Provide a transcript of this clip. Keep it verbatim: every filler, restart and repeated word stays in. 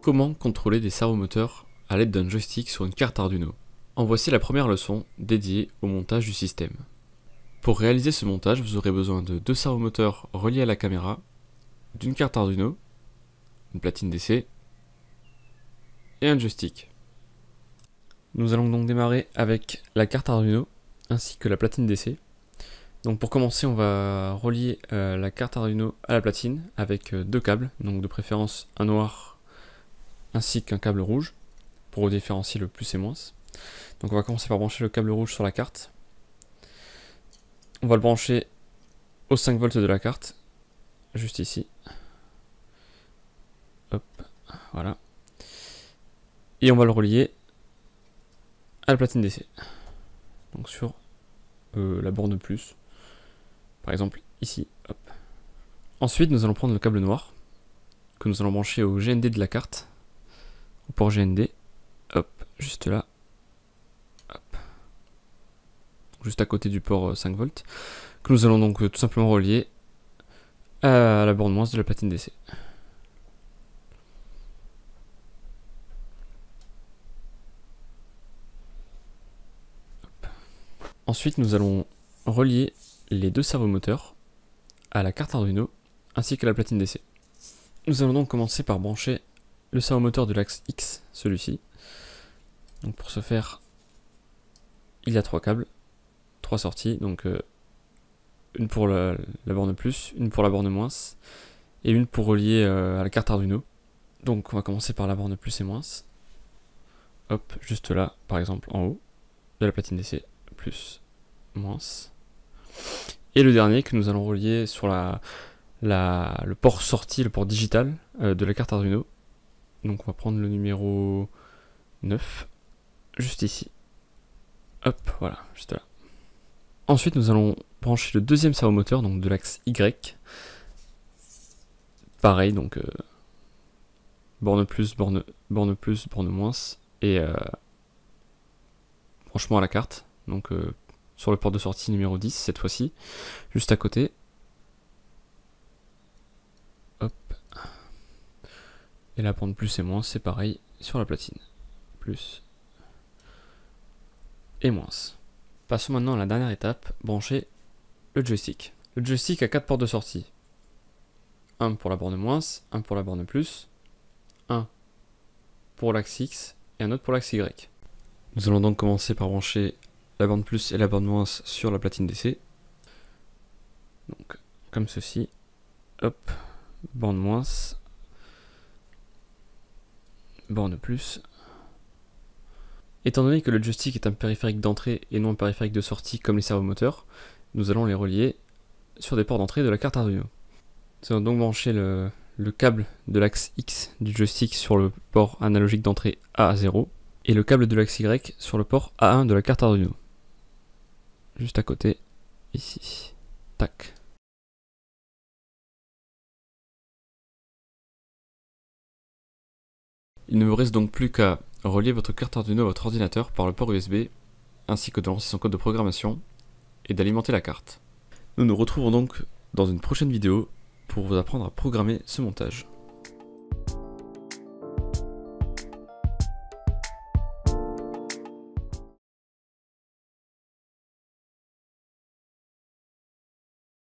Comment contrôler des servomoteurs à l'aide d'un joystick sur une carte Arduino? En voici la première leçon dédiée au montage du système. Pour réaliser ce montage, vous aurez besoin de deux servomoteurs reliés à la caméra, d'une carte Arduino, une platine D C et un joystick. Nous allons donc démarrer avec la carte Arduino ainsi que la platine D C. Donc pour commencer, on va relier euh, la carte Arduino à la platine avec euh, deux câbles, donc de préférence un noir ainsi qu'un câble rouge pour différencier le plus et moins. Donc on va commencer par brancher le câble rouge sur la carte. On va le brancher aux cinq volts de la carte, juste ici. Hop, voilà. Et on va le relier à la platine D C. Donc sur euh, la borne plus, par exemple ici. Hop. Ensuite, nous allons prendre le câble noir que nous allons brancher au G N D de la carte, au port G N D. Hop, juste là. Hop. Juste à côté du port cinq volts, que nous allons donc tout simplement relier à la borne moins de la platine D C. Hop. Ensuite, nous allons relier les deux servomoteurs à la carte Arduino ainsi qu'à la platine D C. Nous allons donc commencer par brancher le servomoteur de l'axe X, celui-ci. Donc pour ce faire, il y a trois câbles, trois sorties, donc euh, une pour la, la borne plus, une pour la borne moins, et une pour relier euh, à la carte Arduino. Donc on va commencer par la borne plus et moins. Hop, juste là, par exemple en haut de la platine D C, plus, moins. Et le dernier que nous allons relier sur la, la, le port sortie, le port digital euh, de la carte Arduino. Donc on va prendre le numéro neuf, juste ici. Hop, voilà, juste là. Ensuite, nous allons brancher le deuxième servomoteur, donc de l'axe Y. Pareil, donc euh, borne plus, borne, borne plus, borne moins, et euh, branchement à la carte. Donc euh, sur le port de sortie numéro dix, cette fois-ci, juste à côté. Hop. Et la borne plus et moins, c'est pareil sur la platine. Plus et moins. Passons maintenant à la dernière étape, brancher le joystick. Le joystick a quatre ports de sortie. Un pour la borne moins, un pour la borne plus, un pour l'axe X et un autre pour l'axe Y. Nous allons donc commencer par brancher la borne plus et la borne moins sur la platine D C. Donc comme ceci. Hop, borne moins, borne plus. Étant donné que le joystick est un périphérique d'entrée et non un périphérique de sortie comme les servomoteurs, nous allons les relier sur des ports d'entrée de la carte Arduino. Nous allons donc brancher le, le câble de l'axe X du joystick sur le port analogique d'entrée A zéro et le câble de l'axe Y sur le port A un de la carte Arduino. Juste à côté, ici. Tac. Il ne vous reste donc plus qu'à relier votre carte Arduino à votre ordinateur par le port U S B, ainsi que de lancer son code de programmation et d'alimenter la carte. Nous nous retrouvons donc dans une prochaine vidéo pour vous apprendre à programmer ce montage.